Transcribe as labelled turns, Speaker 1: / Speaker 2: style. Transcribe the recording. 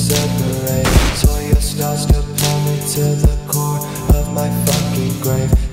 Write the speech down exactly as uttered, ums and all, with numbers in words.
Speaker 1: separate. Told your stars to pull me to the core of my fucking grave.